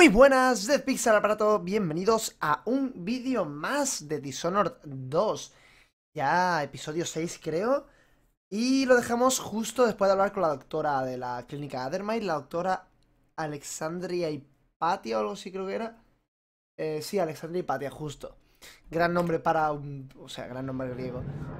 Muy buenas, Dead Pixel Aparato, bienvenidos a un vídeo más de Dishonored 2. Ya episodio 6 creo. Y lo dejamos justo después de hablar con la doctora de la clínica Addermite, la doctora Alexandria Hipatia o algo así creo que era. Sí, Alexandria Hipatia, justo. Gran nombre para un... o sea, gran nombre griego.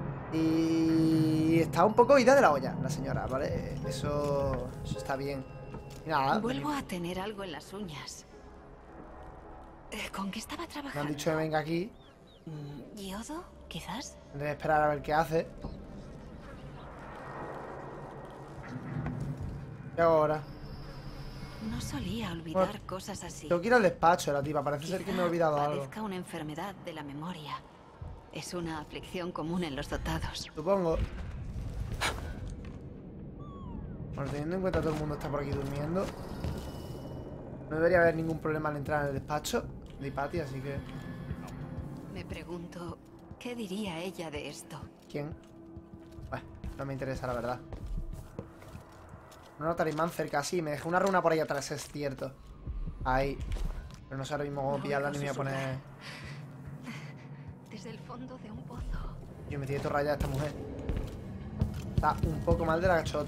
Y está un poco ida de la olla la señora, ¿vale? Eso está bien. Y nada, Vuelvo a tener algo en las uñas. ¿Con qué estaba me trabajando? han dicho que venga aquí. ¿Yodo, quizás? Tendré que esperar a ver qué hace. ¿Qué hago ahora? No solía olvidar cosas así. Tengo que ir al despacho de la tipa. Parece ser que me he olvidado algo. Padezca una enfermedad de la memoria. Es una aflicción común en los dotados. Supongo. Bueno, teniendo en cuenta que todo el mundo está por aquí durmiendo, no debería haber ningún problema al entrar en el despacho de Hipatia, así que... Me pregunto, ¿qué diría ella de esto? ¿Quién? Bueno, no me interesa la verdad. No talismán cerca, sí, me dejé una runa por ahí atrás, es cierto. Ahí. Pero no sé ahora mismo cómo pillarla ni me voy a poner... Desde el fondo de un pozo. Yo me tiene todo rayada esta mujer. Está un poco mal de la gachota.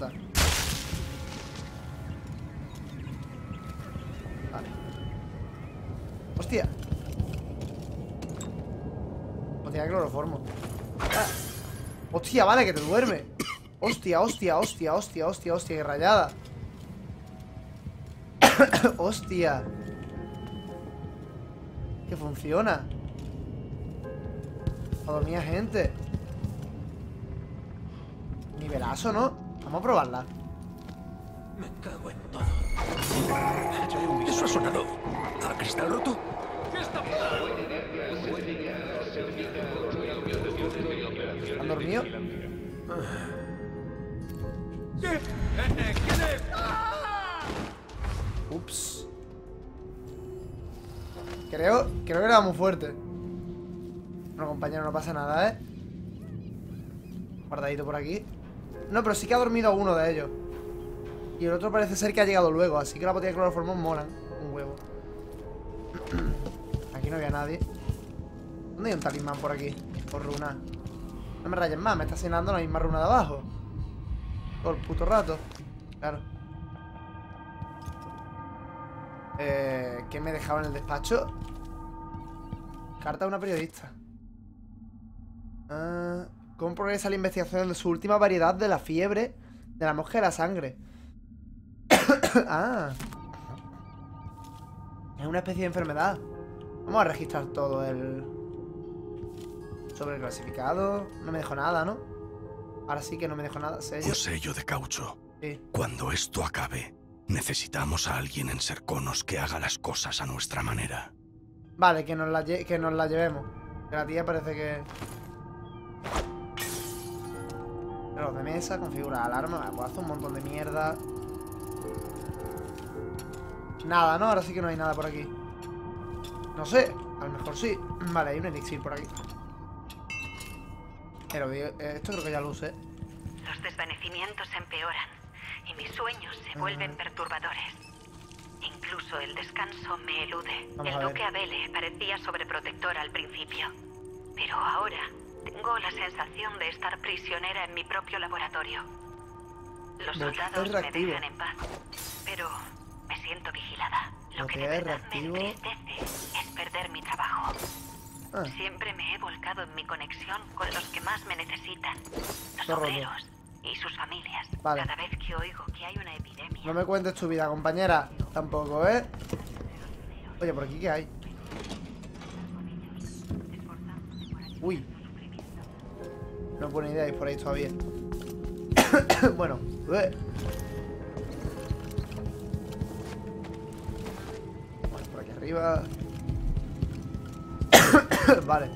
Vale. Hostia. Hostia, de cloroformo. Ah. Hostia, vale, que te duerme. Hostia, hostia, hostia, hostia, hostia, hostia, qué rayada. Hostia. Que funciona. A dormir gente. Nivelazo, ¿no? Vamos a probarla. Me cago en todo. Eso ha sonado a cristal roto. ¿Han dormido? Ups. Creo que era muy fuerte. Bueno, compañero, no pasa nada, ¿eh? Guardadito por aquí. No, pero sí que ha dormido uno de ellos. Y el otro parece ser que ha llegado luego. Así que la botella de cloroformo molan un huevo. Aquí no había nadie. ¿Dónde hay un talismán por aquí? Por runa. No me rayes más, me está asignando la misma runa de abajo. Todo el puto rato. Claro. ¿Qué me he dejado en el despacho? Carta de una periodista. ¿Cómo progresa la investigación de su última variedad de la fiebre de la mosca de la sangre? Ah. Es una especie de enfermedad. Vamos a registrar todo el... sobre el clasificado. No me dejó nada, ¿no? Ahora sí que no me dejó nada. ¿Sello? Un sello de caucho. Sí. Cuando esto acabe, necesitamos a alguien en Serconos que haga las cosas a nuestra manera. Vale, que nos la llevemos. Que la tía parece que... Reloj de mesa, configurar alarma. Puedo hacer un montón de mierda. Nada, ¿no? Ahora sí que no hay nada por aquí. No sé, a lo mejor sí. Vale, hay un elixir por aquí. Pero esto creo que ya lo usé. Los desvanecimientos empeoran y mis sueños se vuelven perturbadores. Incluso el descanso me elude. Vamos a El ver. duque Abele parecía sobreprotector al principio, pero ahora tengo la sensación de estar prisionera en mi propio laboratorio. Los Botier soldados me reactivo. dejan en paz, pero me siento vigilada. Lo que de Botier verdad reactivo. me entristece es perder mi trabajo. Ah, Siempre me he volcado en mi conexión con los que más me necesitan, los Todo roto. obreros y sus familias. Vale. Cada vez que oigo que hay una epidemia, no me cuentes tu vida, compañera. Tampoco, ¿eh? Oye, ¿por aquí qué hay? Uy. No es buena idea ir por ahí todavía. Bueno. Vamos por aquí arriba. Vale.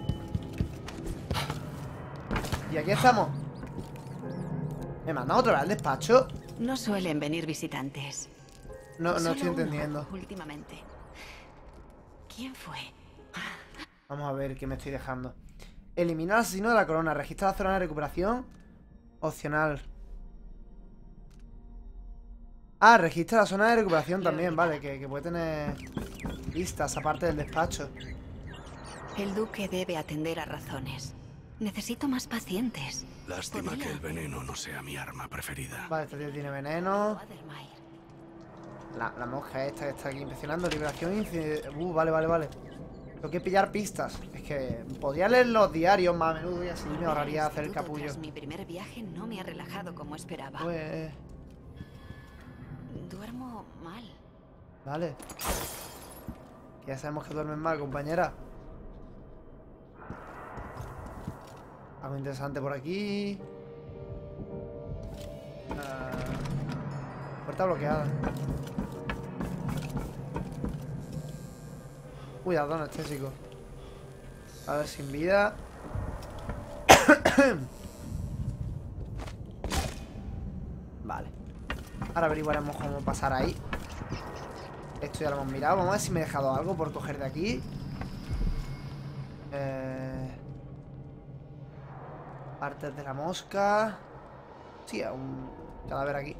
Y aquí estamos. ¿Me mandan otra vez al despacho? no suelen venir visitantes. No Solo estoy uno, entendiendo. últimamente. ¿Quién fue? Vamos a ver qué me estoy dejando. Elimina al asesino de la corona. Registra la zona de recuperación. Opcional. Ah, registra la zona de recuperación también, vale. Que puede tener pistas aparte del despacho. El duque debe atender a razones. Necesito más pacientes. Lástima Podría- que el veneno no sea mi arma preferida. Vale, este tío tiene veneno. Watermire. La mosca esta que está aquí inspeccionando. Liberación vale. Tengo que pillar pistas. Es que podría leer los diarios más a menudo y así me ahorraría hacer el Instituto capullo. tras mi primer viaje no me ha relajado como esperaba. Pues... Duermo mal. Vale. Ya sabemos que duermen mal, compañera. Algo interesante por aquí. Puerta bloqueada. Cuidado, anestésico. A ver, sin vida. Vale. Ahora averiguaremos cómo pasar ahí. Esto ya lo hemos mirado. Vamos a ver si me he dejado algo por coger de aquí. Partes de la mosca. Sí, un cadáver aquí.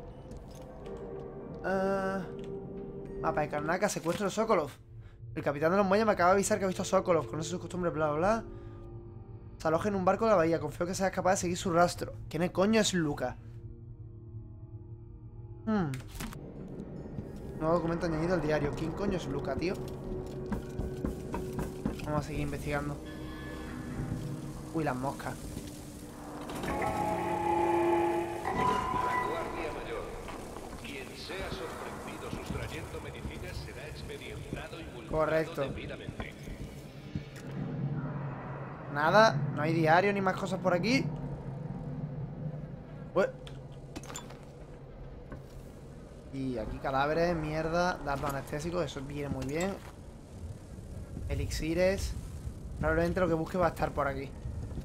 Mapa de Karnaca, secuestro de Sokolov. El capitán de los muelles me acaba de avisar que ha visto a Sokolov. Conoce sus costumbres, bla, bla, bla. Se aloja en un barco de la bahía. Confío que sea capaz de seguir su rastro. ¿Quién coño es Luca? Nuevo documento añadido al diario. ¿Quién coño es Luca, tío? Vamos a seguir investigando. Uy, las moscas. La Guardia Mayor. Quien sea sorprendido sustrayendo medicinas será expedientado y multado Correcto. debidamente. Nada, no hay diario ni más cosas por aquí. Ué. Y aquí cadáveres, mierda. Dardo anestésico, eso viene muy bien. Elixires. Probablemente lo que busque va a estar por aquí.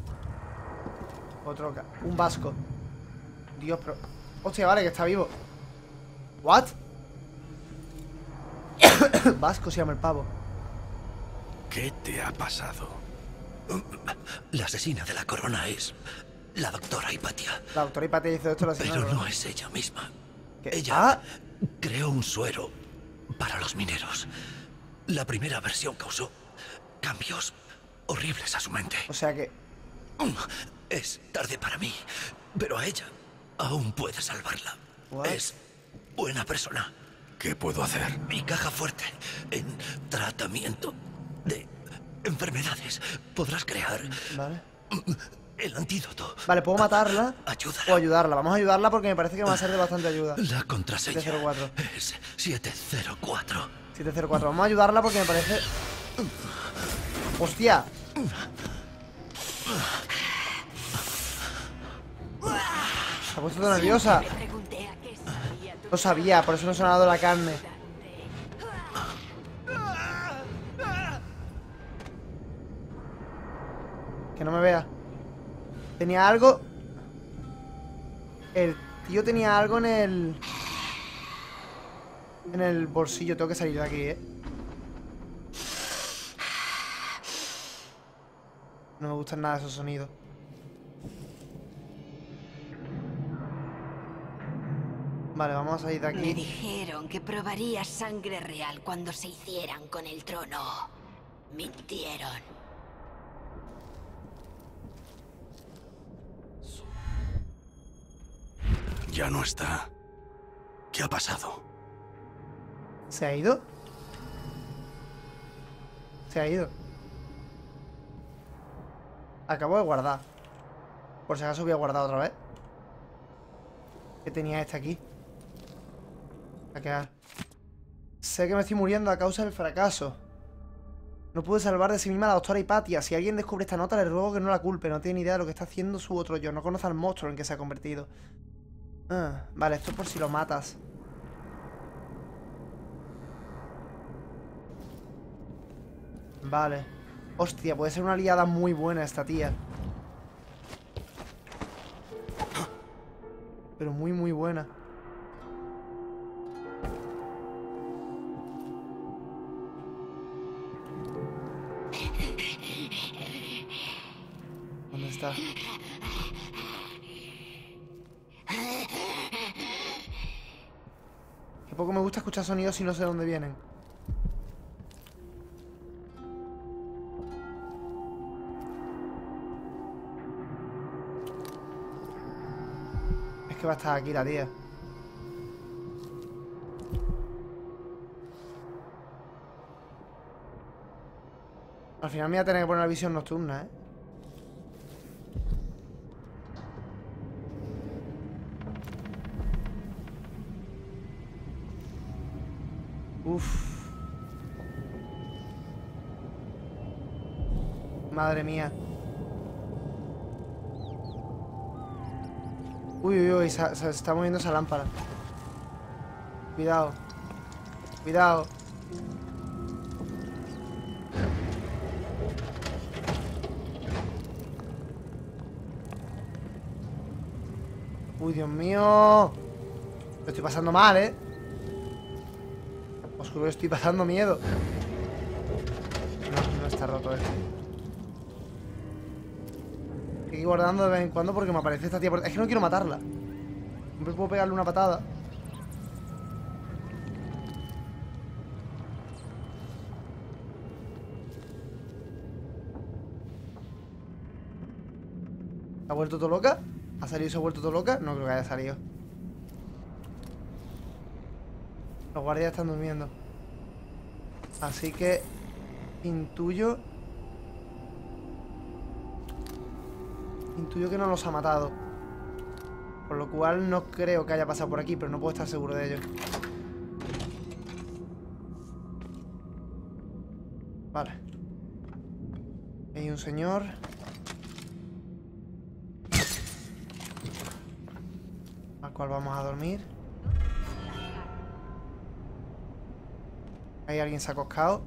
Un vasco. Dios, pero... Hostia, vale, que está vivo. ¿What? Vasco se llama el pavo. ¿Qué te ha pasado? La asesina de la corona es la doctora Hipatia, La doctora Hipatia hizo esto la pero señora. no es ella misma. ¿Qué? Ella Ah, creó un suero para los mineros. La primera versión causó cambios horribles a su mente. o sea que... Es tarde para mí, pero a ella aún puede salvarla. What? Es buena persona. ¿Qué puedo hacer? Mi caja fuerte en tratamiento de enfermedades. Podrás crear Vale. el antídoto. Vale, ¿puedo matarla? Ayúdala. O ayudarla. Vamos a ayudarla porque me parece que va a ser de bastante ayuda. La contraseña 704. es 704. 704. Vamos a ayudarla porque me parece... ¡Hostia! Se ha puesto toda nerviosa. Me pregunté a qué sabía tu Lo sabía, por eso no se ha dado la carne. Que no me vea. Tenía algo... El tío tenía algo en el... En el bolsillo. Tengo que salir de aquí, No me gustan nada esos sonidos. Vale, vamos a salir de Me aquí. dijeron que probaría sangre real cuando se hicieran con el trono. Mintieron. Ya no está. ¿Qué ha pasado? ¿Se ha ido? Se ha ido. Acabo de guardar. Por si acaso voy a guardar otra vez. ¿Qué tenía este aquí? A quedar. Sé que me estoy muriendo a causa del fracaso. No pude salvar de sí misma a la doctora Hipatia. Si alguien descubre esta nota, le ruego que no la culpe. No tiene ni idea de lo que está haciendo su otro yo. No conoce al monstruo en que se ha convertido. Vale, esto es por si lo matas. Vale. Hostia, puede ser una aliada muy buena esta tía. Pero muy, muy buena. ¿Dónde está? Qué poco me gusta escuchar sonidos y no sé de dónde vienen. Es que va a estar aquí la tía. Al final me voy a tener que poner la visión nocturna, ¿eh? Uf. Madre mía. Uy, uy, uy, se está moviendo esa lámpara. Cuidado. Cuidado. Uy, Dios mío. Lo estoy pasando mal, ¿eh? Os juro que estoy pasando miedo. No, no está roto esto. Hay que ir guardando de vez en cuando porque me aparece esta tía. Es que no quiero matarla. Siempre puedo pegarle una patada. ¿Ha vuelto todo loca? ¿Ha salido y se ha vuelto todo loca? No creo que haya salido. Los guardias están durmiendo. Así que intuyo que no los ha matado. Por lo cual no creo que haya pasado por aquí, pero no puedo estar seguro de ello. Vale. Hay un señor. Al cual vamos a dormir. Ahí alguien se ha coscado.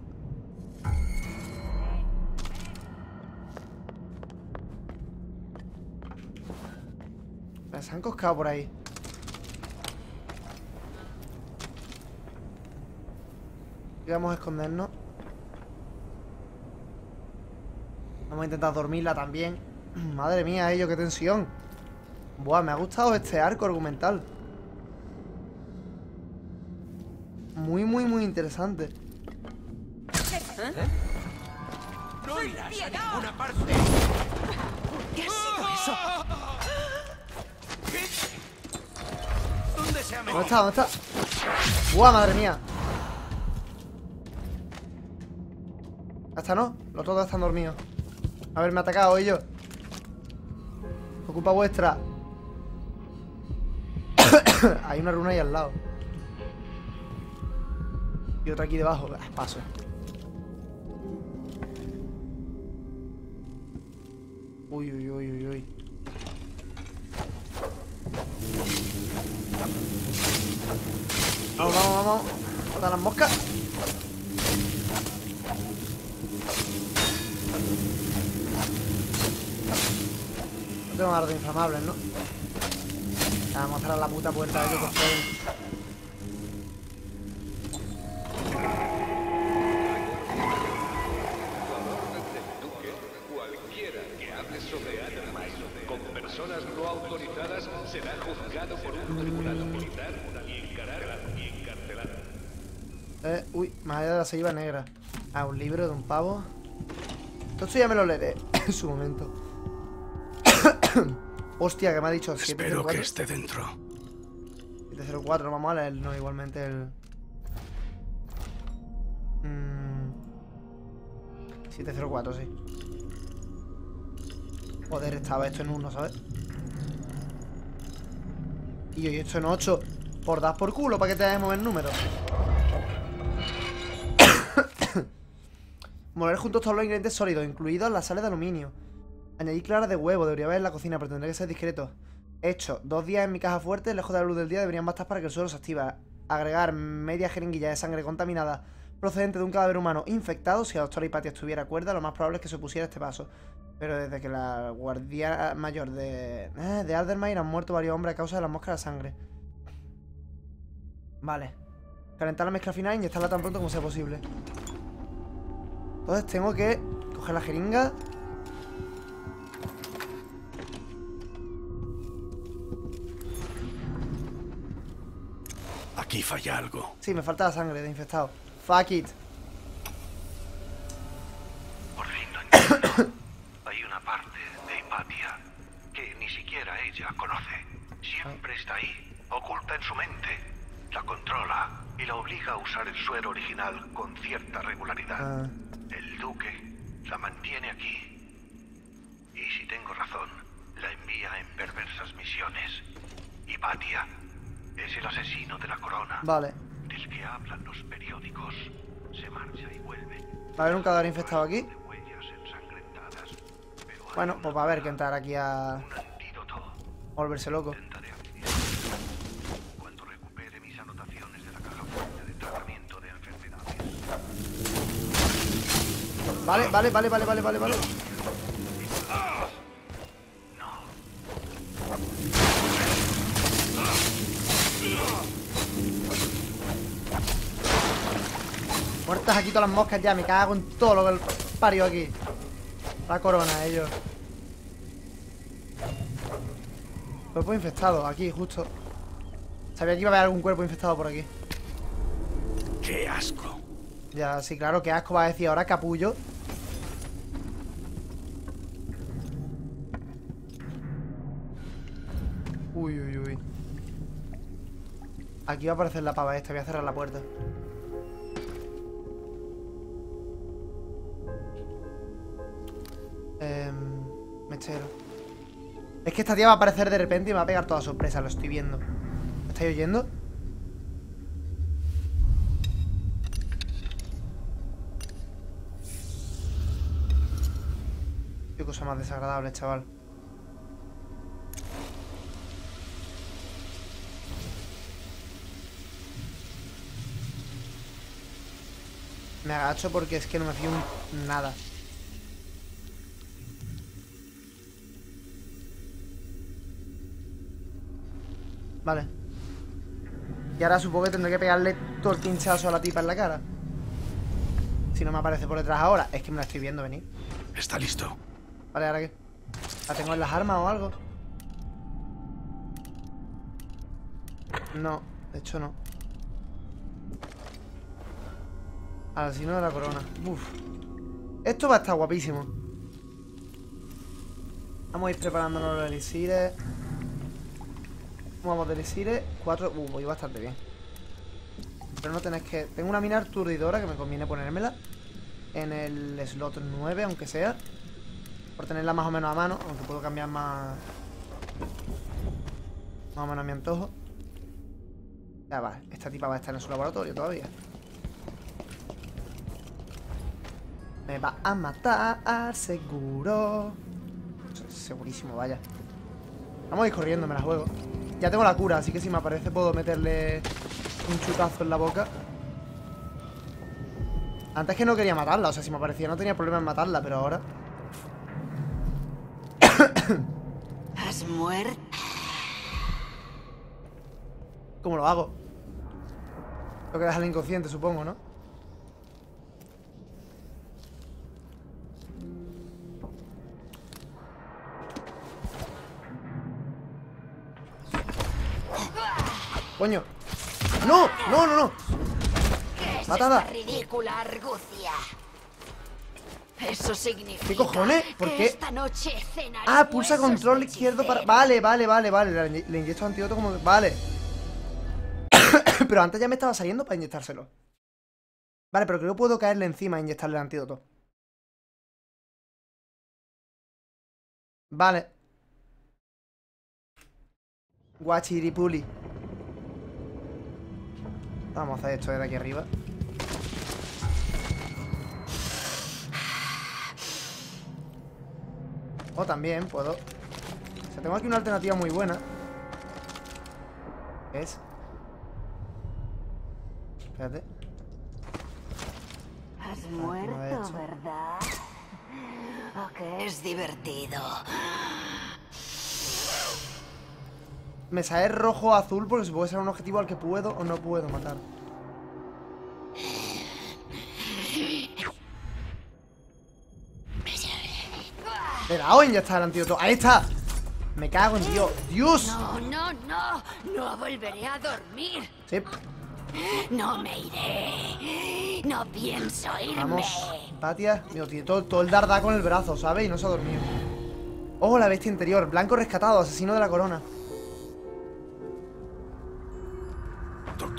Se han coscado por ahí. Y vamos a escondernos. Vamos a intentar dormirla también. Madre mía, qué tensión. Buah, me ha gustado este arco argumental. Muy, muy, muy interesante. ¡No irás a ninguna parte! ¿Qué ha sido eso? ¿Dónde se ha metido? ¿Dónde está? ¿Dónde está? ¡Buah, madre mía! Hasta no, los otros están dormidos. Haberme atacado ellos. Ocupa vuestra. Hay una runa ahí al lado. Y otra aquí debajo. Paso. Uy, uy, uy, uy, uy. Vamos, vamos, vamos. Mata las moscas. No tengo armas inflamables, ¿no? Vamos a cerrar la puta puerta de ellos por favor. Cualquiera que hable sobre armas con personas no autorizadas será juzgado por un tribunal militar y encarcelado. Uy, más allá de la selva negra. Ah, un libro de un pavo. Todo esto ya me lo leeré en su momento. Hostia, que me ha dicho 704. Espero que esté dentro. 704, vamos a leer, no, igualmente el... 704, sí. Joder, estaba esto en 1, ¿sabes? Y yo esto en 8. Por dar por culo, para que te hagas mover números. Moler juntos todos los ingredientes sólidos, incluidos las sales de aluminio. Añadir claras de huevo, debería haber en la cocina, pero tendré que ser discreto. Hecho, 2 días en mi caja fuerte, lejos de la luz del día, deberían bastar para que el suelo se active. Agregar media jeringuilla de sangre contaminada procedente de un cadáver humano infectado. Si la doctora Hipatia estuviera cuerda, lo más probable es que se pusiera este paso. Pero desde que la guardia mayor de Aldermayr han muerto varios hombres a causa de las moscas de la sangre. Vale. Calentar la mezcla final e inyectarla tan pronto como sea posible. Entonces tengo que coger la jeringa. Aquí falla algo. Sí, me falta la sangre de infectado. Fuck it. Por fin lo entiendo. Hay una parte de Hipatia que ni siquiera ella conoce. Si siempre está ahí, oculta en su mente. La controla y la obliga a usar el suero original con cierta regularidad. El duque la mantiene aquí. Y si tengo razón, la envía en perversas misiones. Hypatia es el asesino de la corona. Vale. Del que hablan los periódicos. Se marcha y vuelve. ¿Va a haber un cadáver infectado aquí? De huellas ensangrentadas, pero hay Bueno, pues va a haber que entrar aquí a un antídoto. volverse loco. Intentaré activarlo cuando recupere mis anotaciones de la caja fuerte de tratamiento de enfermedades. Vale. Muertas aquí todas las moscas ya, me cago en todo lo que parió aquí. La corona, ellos. Cuerpo infectado, aquí, justo. Sabía que iba a haber algún cuerpo infectado por aquí. ¡Qué asco! Ya, sí, claro, qué asco va a decir ahora, capullo. Uy. Aquí va a aparecer la pava esta, voy a cerrar la puerta. Mechero. Es que esta tía va a aparecer de repente y me va a pegar toda sorpresa, lo estoy viendo. ¿Me estáis oyendo? Qué cosa más desagradable, chaval. Me agacho porque es que no me fío nada. Vale. Y ahora supongo que tendré que pegarle todo el pinchazo a la tipa en la cara. Si no me aparece por detrás ahora. Es que me la estoy viendo venir. Está listo. Vale, ¿ahora qué? ¿La tengo en las armas o algo? No, de hecho no. Asesino de la corona. Uf. Esto va a estar guapísimo. Vamos a ir preparándonos los elixires. Vamos de elixires. 4. Voy bastante bien. Pero no tenéis que... Tengo una mina aturdidora que me conviene ponérmela en el slot 9, aunque sea. Por tenerla más o menos a mano. Aunque puedo cambiar más o menos a mi antojo. Ya va, esta tipa va a estar en su laboratorio todavía. Me va a matar, seguro. Segurísimo, vaya. Vamos a ir corriendo, me la juego. Ya tengo la cura, así que si me aparece puedo meterle un chutazo en la boca. Antes que no quería matarla, o sea, si me aparecía no tenía problema en matarla, pero ahora... ¿Has muerto? ¿Cómo lo hago? Tengo que dejarla inconsciente, supongo, ¿no? ¡Coño! ¡No! ¡No, no, no! ¿Qué es ¡Matada! esta ridícula argucia? Eso significa ¿Qué cojones? ¿Por que qué? esta noche cenaré Ah, pulsa huesos control de izquierdo para... hechicero. Vale. Le inyecto antídoto como... Vale. Pero antes ya me estaba saliendo para inyectárselo. Vale, pero creo que puedo caerle encima e inyectarle el antídoto. Vale. Guachiripuli. Vamos a hacer esto de aquí arriba. O también puedo... O sea, tengo aquí una alternativa muy buena. ¿Qué es? Espérate. Has no he hecho. muerto, ¿verdad? Ok, es divertido. Me sale rojo o azul porque supongo que será un objetivo al que puedo o no puedo matar. Le he dado en ya está el antídoto. ¡Ahí está! Me cago en Dios. ¡Dios! No volveré a dormir. Sí, No me iré. No pienso irme. vamos. Patia, tío, tiene todo el dardá con el brazo, ¿sabes? Y no se ha dormido. Ojo, la bestia interior. Blanco rescatado, asesino de la corona.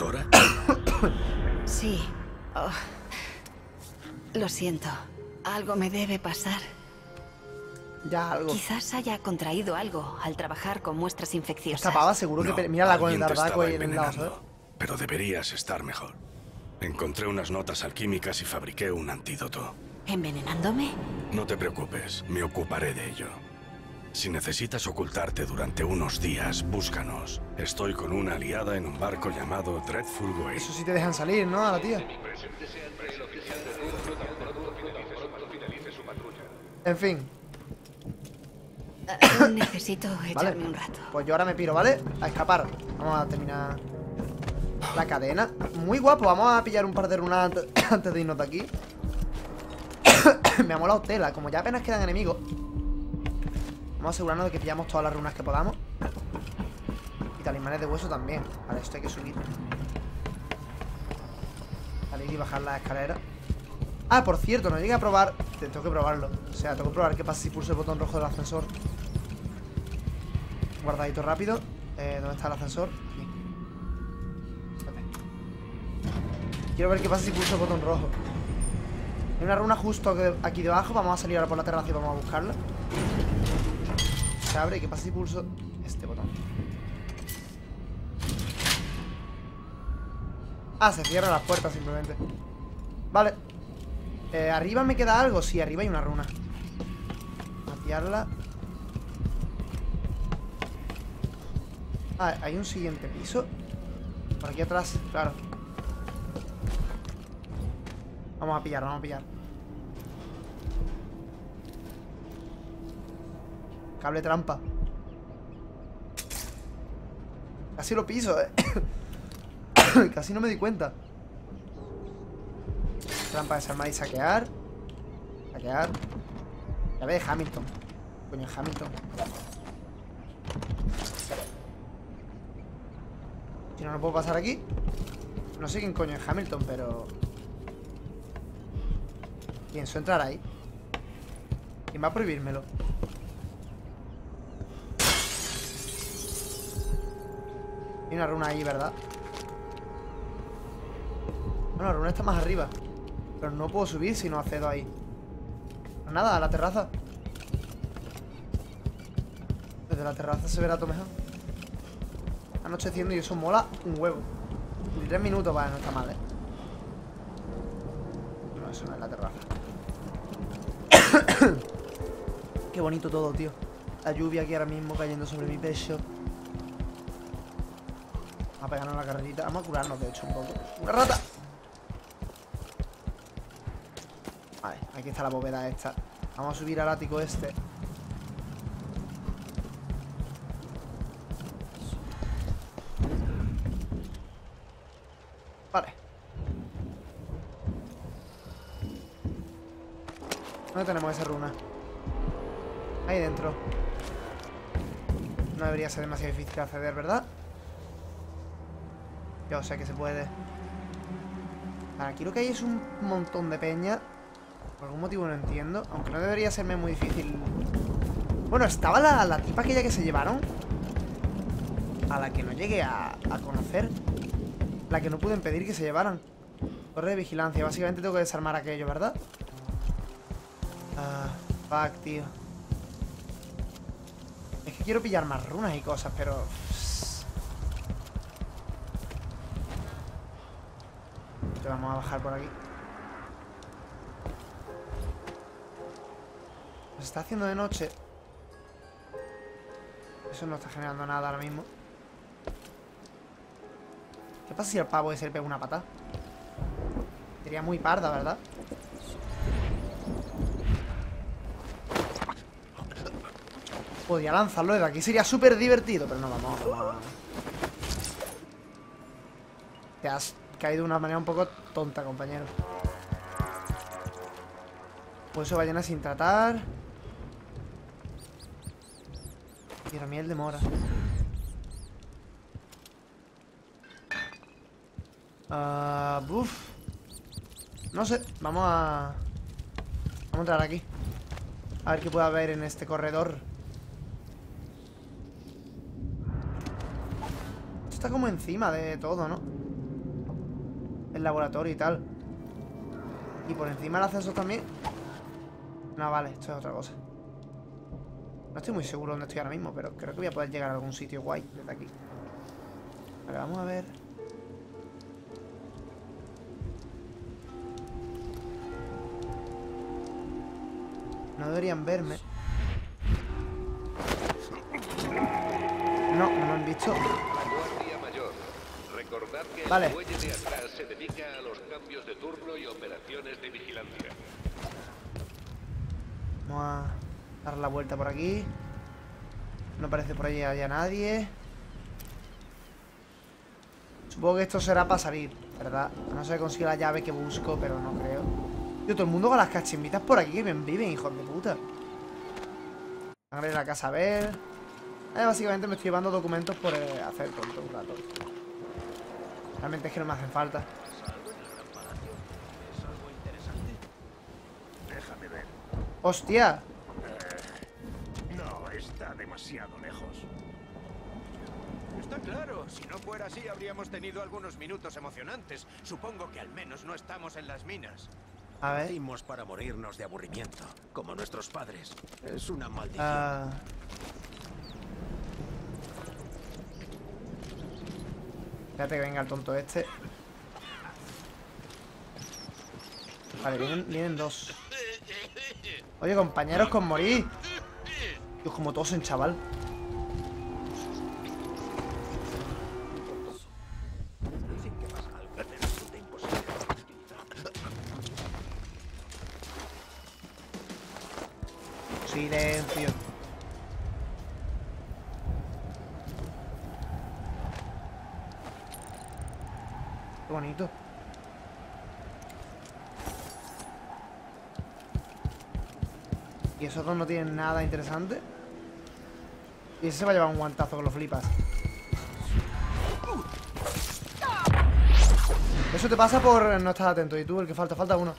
doctora? Sí. Oh. Lo siento. Algo me debe pasar. Ya, algo. Quizás haya contraído algo al trabajar con muestras infecciosas. Esta pava seguro No, que... Mírala con el alguien te dardaco estaba ahí en el lado, ¿sabes? envenenando. Pero deberías estar mejor. Encontré unas notas alquímicas y fabriqué un antídoto. ¿Envenenándome? No te preocupes, me ocuparé de ello. Si necesitas ocultarte durante unos días, búscanos. Estoy con una aliada en un barco llamado Dreadful Way. Eso sí te dejan salir, ¿no? A la tía. En fin. Necesito echarme un rato. Pues yo ahora me piro, ¿vale? A escapar. Vamos a terminar la cadena. Muy guapo, vamos a pillar un par de runas antes de irnos de aquí. Me ha molado tela. Como ya apenas quedan enemigos, vamos a asegurarnos de que pillamos todas las runas que podamos. Y talismanes de hueso también. Vale, esto hay que subir. Salir y bajar las escaleras. Ah, por cierto, no llegué a probar. Tengo que probarlo. O sea, tengo que probar qué pasa si pulso el botón rojo del ascensor. Guardadito rápido. ¿Dónde está el ascensor? Aquí. Espérate. Quiero ver qué pasa si pulso el botón rojo. Hay una runa justo aquí debajo. Vamos a salir ahora por la terraza y vamos a buscarla. Se abre. ¿Y qué pasa si pulso este botón? Ah, se cierran las puertas simplemente. Vale. ¿Arriba me queda algo? Sí, arriba hay una runa. Vaciarla. Ah, hay un siguiente piso. Por aquí atrás, claro. Vamos a pillar, vamos a pillar. Cable trampa. Casi lo piso, Casi no me di cuenta. Trampa de desarmar y saquear. Saquear. Llave de Hamilton. Coño, Hamilton. Si no, no puedo pasar aquí. No sé quién coño es Hamilton, pero... pienso entrar ahí. ¿Quién va a prohibírmelo? Hay una runa ahí, ¿verdad? Bueno, la runa está más arriba. Pero no puedo subir si no accedo ahí. Pues nada, a la terraza. Desde la terraza se verá todo mejor. Anocheciendo y eso mola un huevo. 3 minutos, vale, no está mal, No, eso no es la terraza. Qué bonito todo, tío. La lluvia aquí ahora mismo cayendo sobre mi pecho. Vamos a pegarnos la carrerita. Vamos a curarnos, de hecho, un poco. ¡Una rata! Vale, aquí está la bóveda esta. Vamos a subir al ático este. Vale. ¿Dónde tenemos esa runa? Ahí dentro. No debería ser demasiado difícil acceder, ¿verdad? Yo sé que se puede. Vale, aquí lo que hay es un montón de peña. Por algún motivo no entiendo. Aunque no debería serme muy difícil. Bueno, estaba la tipa aquella que se llevaron. A la que no llegué a conocer. La que no pude impedir que se llevaran. Torre de vigilancia. Básicamente tengo que desarmar aquello, ¿verdad? Fuck, tío. Es que quiero pillar más runas y cosas, pero... Vamos a bajar por aquí. Se está haciendo de noche. Eso no está generando nada ahora mismo. ¿Qué pasa si al pavo ese le pega una patada? Sería muy parda, ¿verdad? Podría lanzarlo desde aquí. Sería súper divertido. Pero no, vamos. Te has caído de una manera un poco tonta, compañero. Hueso ballena sin tratar. Tierra miel de mora. No sé, vamos a entrar aquí. A ver qué puede haber en este corredor. Esto está como encima de todo, ¿no? el laboratorio y tal. Y por encima el ascensor también. No, vale, esto es otra cosa. No estoy muy seguro dónde estoy ahora mismo, pero creo que voy a poder llegar a algún sitio guay desde aquí. Vale, vamos a ver. No deberían verme. No, no me han visto. Guardia Mayor. Recordad que Vale. el muelle de atrás se dedica a los cambios de turno y operaciones de vigilancia. Vamos a dar la vuelta por aquí. No parece por ahí haya nadie. Supongo que esto será para salir, ¿verdad? No sé si consigo la llave que busco, pero no creo. Tío, todo el mundo con las cachimbitas por aquí que bien viven, hijos de puta. Van a ir a la casa a ver. Básicamente me estoy llevando documentos por hacer tonto un rato. Realmente es que no me hacen falta. Déjame ver. ¡Hostia! No, está demasiado lejos. Está claro, si no fuera así habríamos tenido algunos minutos emocionantes. Supongo que al menos no estamos en las minas. A ver. Nacimos para morirnos de aburrimiento, como nuestros padres. Es una maldición. Espérate que venga el tonto este. Vale, vienen dos. Oye, compañeros, con morir. Dios, como tosen, chaval. Silencio. Qué bonito. Y esos dos no tienen nada interesante. Y ese se va a llevar un guantazo que lo flipas. Eso te pasa por no estar atento. Y tú, el que falta uno.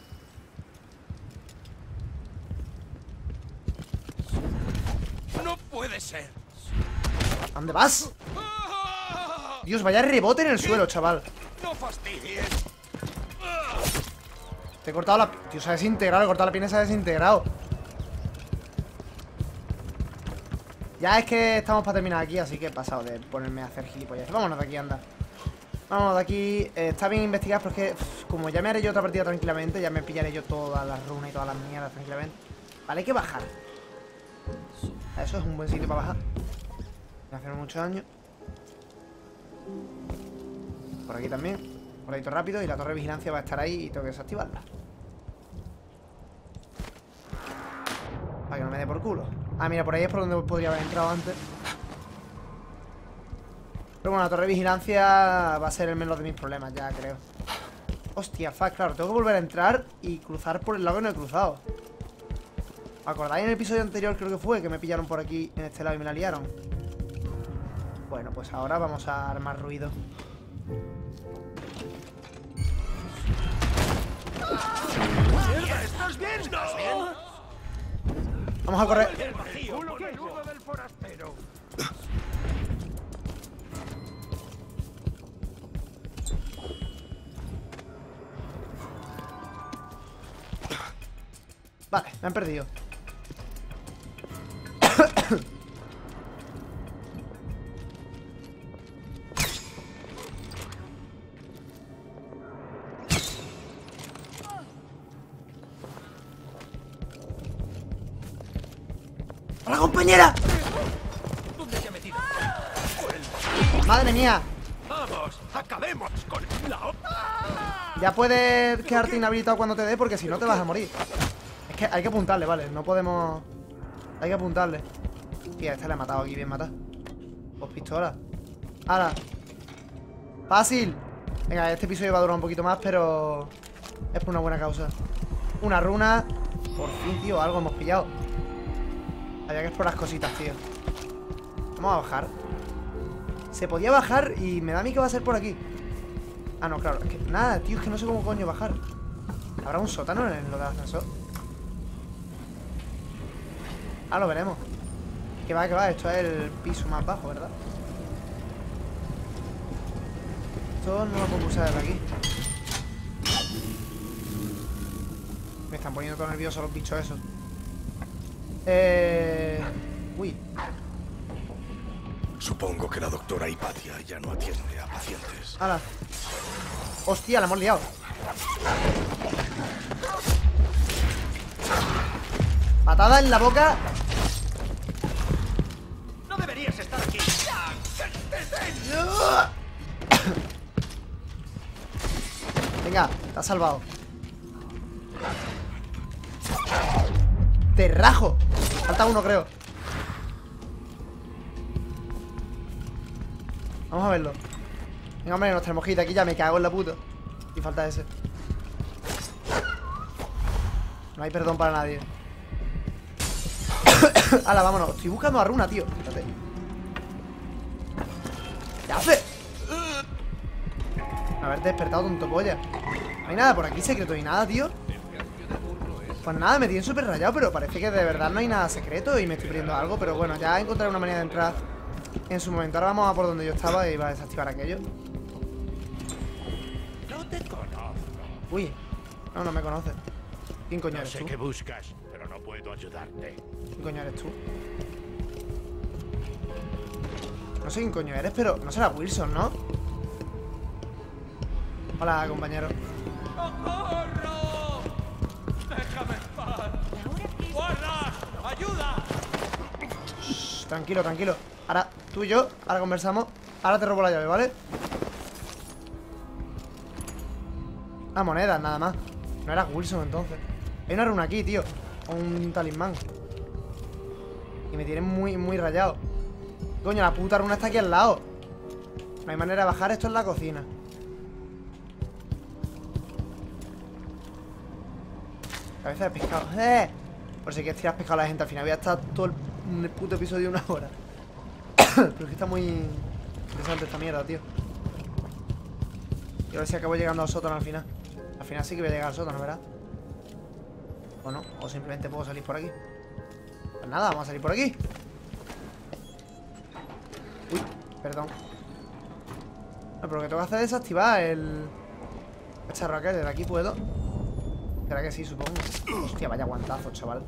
¡No puede ser! ¿A dónde vas? Dios, vaya rebote en el suelo, chaval. ¡No fastidies! Te he cortado la... Tío, se ha desintegrado. He cortado la pierna y se ha desintegrado. Ya es que estamos para terminar aquí, así que he pasado de ponerme a hacer gilipollas. Vámonos de aquí, anda. Vámonos de aquí. Está bien investigar, pero es que como ya me haré yo otra partida tranquilamente, ya me pillaré yo todas las runas y todas las mierdas tranquilamente. Vale, hay que bajar. Eso es un buen sitio para bajar. Me hace muchos años. Por aquí también. Por ahí todo rápido. Y la torre de vigilancia va a estar ahí y tengo que desactivarla. Para que no me dé por culo. Ah, mira, por ahí es por donde podría haber entrado antes. Pero bueno, la torre de vigilancia va a ser el menor de mis problemas, ya creo. Hostia, fuck, claro, tengo que volver a entrar y cruzar por el lado que no he cruzado. ¿Os acordáis en el episodio anterior, creo que fue, que me pillaron por aquí en este lado y me la liaron? Bueno, pues ahora vamos a armar ruido. ¡Mierda! ¿Estás bien? ¿Estás bien? Vamos a correr. ¡El vacío! ¡Ayuda del forastero! Vale, me han perdido. ¡Hola, compañera! ¿Dónde se ha metido? ¡Madre mía! ¡Vamos! ¡Acabemos con la... Ya puedes quedarte inhabilitado cuando te dé, porque si no te vas a morir. Es que hay que apuntarle, ¿vale? No podemos... Hay que apuntarle. Tía, este le he matado aquí, bien matado. Pues pistola. ¡Hala! ¡Fácil! Venga, este episodio va a durar un poquito más, pero... es por una buena causa. Una runa. Por fin, tío, algo hemos pillado. Había que explorar cositas, tío. Vamos a bajar. Se podía bajar y me da a mí que va a ser por aquí. Ah, no, claro, es que nada, tío, es que no sé cómo coño bajar. ¿Habrá un sótano en lo del ascensor? Ah, lo veremos. Que va, esto es el piso más bajo, ¿verdad? Esto no lo puedo usar desde aquí. Me están poniendo todo nervioso los bichos esos. Uy. Supongo que la doctora Hipatia ya no atiende a pacientes. ¡Hala! ¡Hostia, la hemos liado! Patada en la boca. No deberías estar aquí. Venga, te has salvado. Te rajo. Falta uno, creo. Vamos a verlo. Venga, hombre, nos tenemos que ir de aquí. Ya me cago en la puta. Y falta ese. No hay perdón para nadie. Hala, vámonos. Estoy buscando a Runa, tío. Fíjate. ¿Qué hace? Haberte despertado, tonto polla. No hay nada por aquí secreto ni nada, tío. Pues nada, me tienen súper rayado, pero parece que de verdad no hay nada secreto y me estoy perdiendo algo. Pero bueno, ya encontraré una manera de entrar en su momento. Ahora vamos a por donde yo estaba y va a desactivar aquello. No te conozco. Uy, no me conoce. ¿Quién coño No eres sé tú? qué buscas, pero no puedo ayudarte. ¿Quién coño eres tú? No sé quién coño eres, pero no será Wilson, ¿no? Hola, compañero. ¡Socorro! ¡Déjame en paz! ¡Guarda! ¡Ayuda! Shh, tranquilo, tranquilo. Ahora, tú y yo, ahora conversamos. Ahora te robo la llave, ¿vale? Ah, monedas, nada más. No era Wilson, entonces. Hay una runa aquí, tío. O un talismán. Y me tienen muy rayado. Coño, la puta runa está aquí al lado. No hay manera de bajar, esto en la cocina. Cabeza de pescado. Por si quieres tirar pescado a la gente. Al final voy a estar todo el puto episodio de 1 hora. Pero es que está muy interesante esta mierda, tío. Y a ver si acabo llegando al sótano al final. Al final sí que voy a llegar al sótano, ¿verdad? O no, o simplemente puedo salir por aquí. Pues nada, vamos a salir por aquí. Uy, perdón. No, pero lo que tengo que hacer es desactivar el cacharro aquel. ¿De aquí puedo? ¿Será que sí, supongo? Hostia, vaya guantazo, chaval.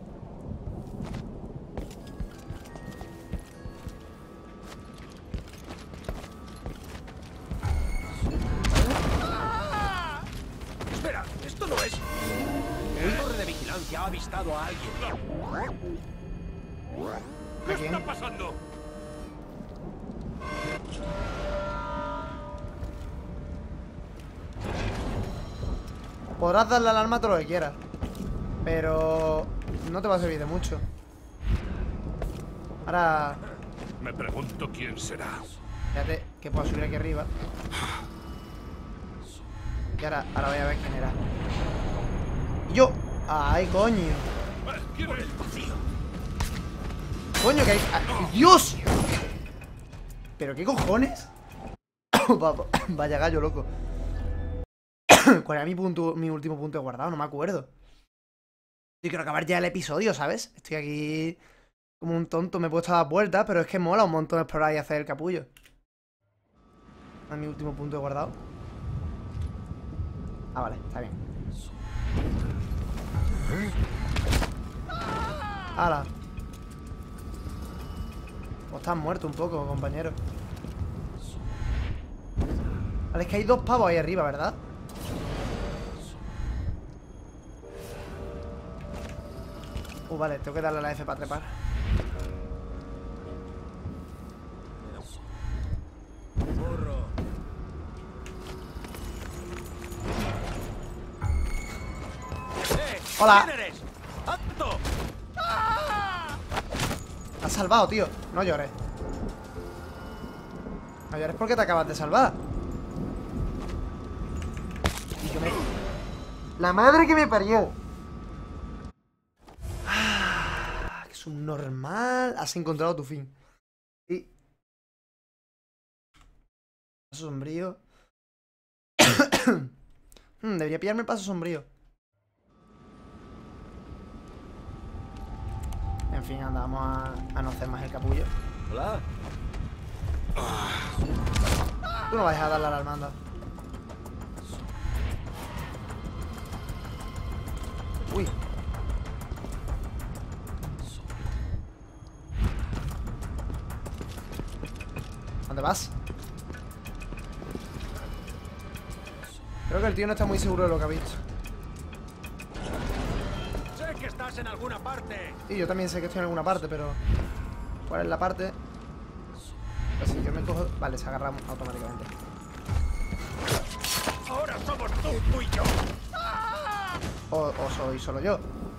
Espera, esto no es. La torre de vigilancia ha avistado a alguien. ¿Qué ¿A quién? está pasando? Podrás darle alarma todo lo que quieras, pero no te va a servir de mucho. Ahora, Me pregunto quién será. fíjate que puedo subir aquí arriba. Y ahora voy a ver quién era. Y yo. ¡Ay, coño! Quiero el vacío. ¡Coño, que hay! ¡Ay, ¡Dios! ¿Pero qué cojones? Vaya gallo, loco. ¿Cuál era mi último punto de guardado? No me acuerdo. Yo quiero acabar ya el episodio, ¿sabes? Estoy aquí como un tonto. Me he puesto a dar vueltas, pero es que mola un montón explorar y hacer el capullo. ¿No es mi último punto de guardado? Ah, vale, está bien. ¡Hala! Pues estás muerto un poco, compañero. Vale, es que hay 2 pavos ahí arriba, ¿verdad? Vale, tengo que darle a la F para trepar. Hola. ¿Quién eres? ¡Alto! Te has salvado, tío. No llores. No llores porque te acabas de salvar. Y yo me... ¡La madre que me parió! Que es un normal. Has encontrado tu fin. Sí. Paso sombrío. Debería pillarme el paso sombrío. En fin, anda, vamos a no hacer más el capullo. Hola. Tú no vas a darle a la almanda. Uy. ¿Dónde vas? Creo que el tío no está muy seguro de lo que ha visto. Sé que estás en alguna parte. Sí, yo también sé que estoy en alguna parte, pero... ¿cuál es la parte? Pues si yo me cojo... Vale, se agarra automáticamente. Ahora somos tú y yo. O soy solo yo.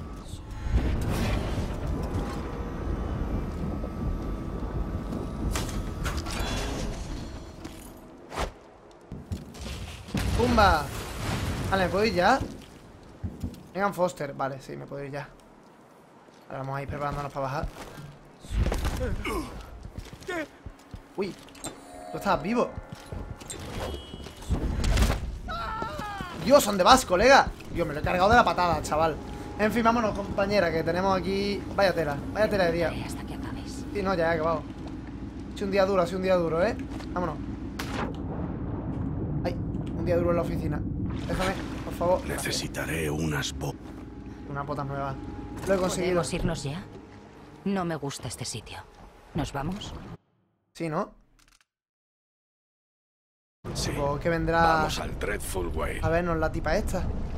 ¡Pumba! Vale, ¿me puedo ir ya? Vengan, Foster. Vale, sí, me puedo ir ya. Ahora vamos a ir preparándonos para bajar. Uy, tú estabas vivo. Dios, ¿dónde vas, colega? Dios, me lo he cargado de la patada, chaval. En fin, vámonos, compañera, que tenemos aquí... Vaya tela de día. Hasta que acabes. Sí, no, ya he acabado. Ha sido un día duro, ha sido un día duro, ¿eh? Vámonos. Ay, un día duro en la oficina. Déjame, por favor. Necesitaré unas Una botas nueva. Lo he conseguido. ¿Podemos irnos ya? No me gusta este sitio. ¿Nos vamos? Sí, ¿no? Sí. Supongo que vendrá... Vamos al Dreadful Way. A vernos la tipa esta.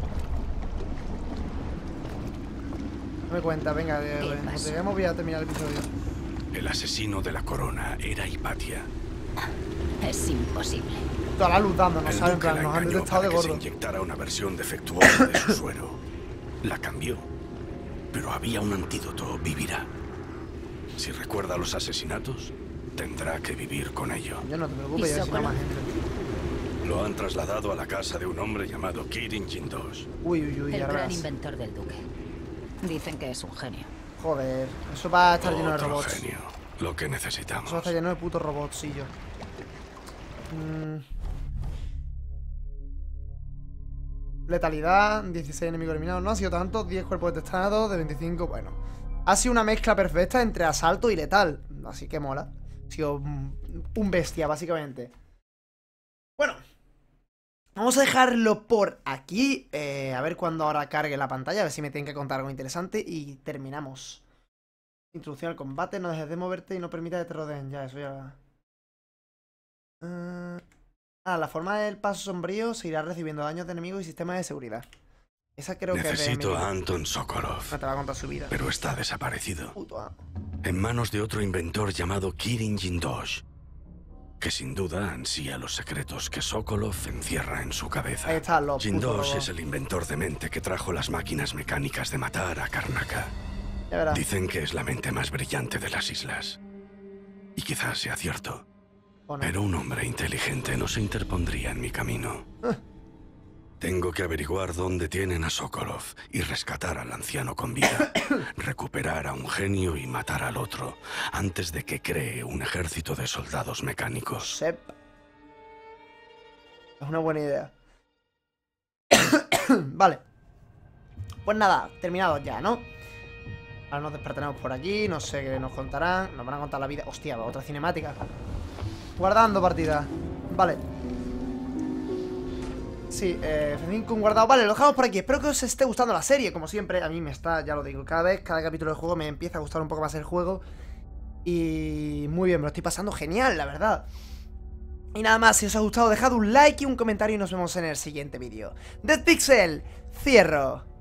No me cuenta, venga, cuando lleguemos voy a terminar el episodio. El asesino de la corona era Hipatia. Es imposible. Toda la luz dándonos, El ¿sabes? En duque plan, la nos han engañó detectado de para que se gordo. inyectara una versión defectuosa de su suero. La cambió, pero había un antídoto, vivirá. Si recuerda los asesinatos, tendrá que vivir con ello. Yo no te preocupes, ya si no más gente. Lo han trasladado a la casa de un hombre llamado Kirin Jindosh. Uy, uy, uy, El ahora gran verás. inventor del duque. Dicen que es un genio. Joder, eso va a estar lleno de Otro robots. genio. Lo que necesitamos. Eso va a estar lleno de putos robotsillos. Letalidad, 16 enemigos eliminados. No ha sido tanto, 10 cuerpos detectados, de 25, bueno. Ha sido una mezcla perfecta entre asalto y letal. Así que mola. Ha sido un bestia, básicamente. Bueno. Vamos a dejarlo por aquí. A ver cuándo ahora cargue la pantalla. A ver si me tienen que contar algo interesante. Y terminamos. Introducción al combate. No dejes de moverte y no permita que te rodeen. Ya, eso ya... la forma del paso sombrío seguirá recibiendo daños de enemigos y sistemas de seguridad. Esa creo que Necesito es de... a Anton Sokolov, No te va a contar su vida. pero está desaparecido. Puto amo. En manos de otro inventor llamado Kirin Jindosh, que sin duda ansía los secretos que Sokolov encierra en su cabeza. Ahí están los putos Jindosh robots. es el inventor de mente que trajo las máquinas mecánicas de matar a Karnaka. Ya verás. Dicen que es la mente más brillante de las islas. Y quizás sea cierto. ¿O no? Pero un hombre inteligente no se interpondría en mi camino. Tengo que averiguar dónde tienen a Sokolov y rescatar al anciano con vida. Recuperar a un genio y matar al otro antes de que cree un ejército de soldados mecánicos. Sep. Es una buena idea. Vale. Pues nada, terminados ya, ¿no? Ahora nos despertaremos por aquí. No sé qué nos contarán. Nos van a contar la vida. Hostia, otra cinemática. Guardando partida. Vale. Sí, F5 guardado. Vale, lo dejamos por aquí. Espero que os esté gustando la serie. Como siempre, a mí me está, ya lo digo, cada capítulo del juego me empieza a gustar un poco más el juego. Y muy bien, me lo estoy pasando genial, la verdad. Y nada más, si os ha gustado, dejad un like y un comentario y nos vemos en el siguiente vídeo. Dead Pixel, cierro.